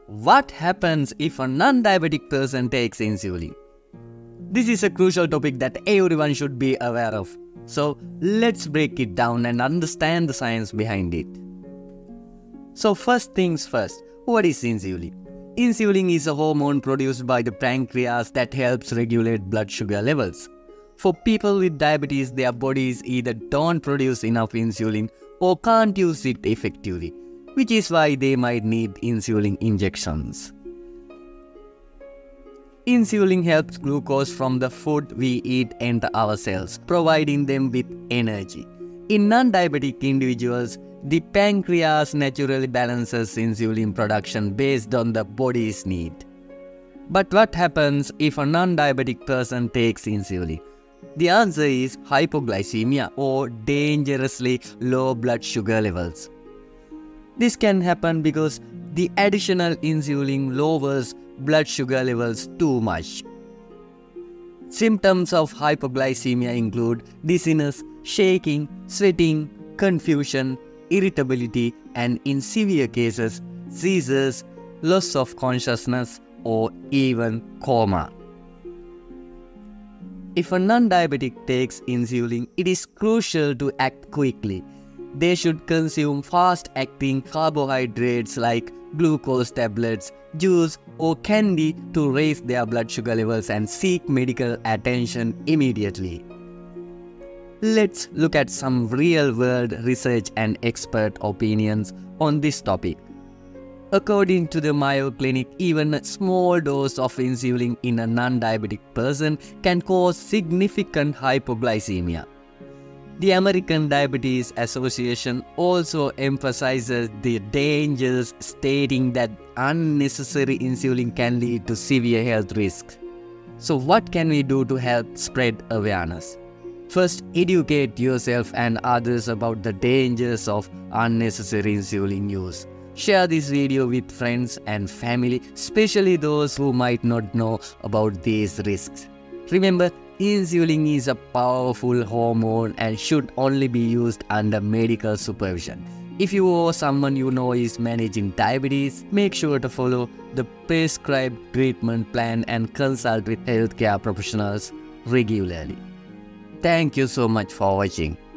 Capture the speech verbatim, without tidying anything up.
What happens if a non-diabetic person takes insulin? This is a crucial topic that everyone should be aware of. So let's break it down and understand the science behind it. So first things first, what is insulin? Insulin is a hormone produced by the pancreas that helps regulate blood sugar levels. For people with diabetes, their bodies either don't produce enough insulin or can't use it effectively, which is why they might need insulin injections. Insulin helps glucose from the food we eat enter our cells, providing them with energy. In non-diabetic individuals, the pancreas naturally balances insulin production based on the body's need. But what happens if a non-diabetic person takes insulin? The answer is hypoglycemia or dangerously low blood sugar levels. This can happen because the additional insulin lowers blood sugar levels too much. Symptoms of hypoglycemia include dizziness, shaking, sweating, confusion, irritability, and in severe cases, seizures, loss of consciousness, or even coma. If a non-diabetic takes insulin, it is crucial to act quickly. They should consume fast-acting carbohydrates like glucose tablets, juice, or candy to raise their blood sugar levels and seek medical attention immediately. Let's look at some real-world research and expert opinions on this topic. According to the Mayo Clinic, even a small dose of insulin in a non-diabetic person can cause significant hypoglycemia. The American Diabetes Association also emphasizes the dangers, stating that unnecessary insulin can lead to severe health risks. So what can we do to help spread awareness? First, educate yourself and others about the dangers of unnecessary insulin use. Share this video with friends and family, especially those who might not know about these risks. Remember, insulin is a powerful hormone and should only be used under medical supervision. If you or someone you know is managing diabetes, make sure to follow the prescribed treatment plan and consult with healthcare professionals regularly. Thank you so much for watching.